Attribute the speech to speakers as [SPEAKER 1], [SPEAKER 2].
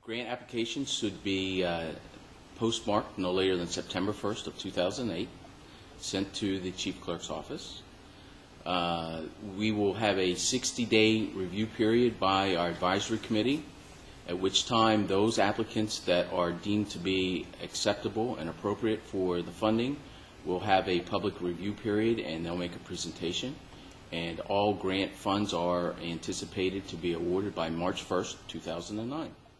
[SPEAKER 1] Grant applications should be postmarked no later than September 1st of 2008, sent to the Chief Clerk's office. We will have a 60-day review period by our advisory committee, at which time those applicants that are deemed to be acceptable and appropriate for the funding will have a public review period, and they'll make a presentation. And all grant funds are anticipated to be awarded by March 1st, 2009.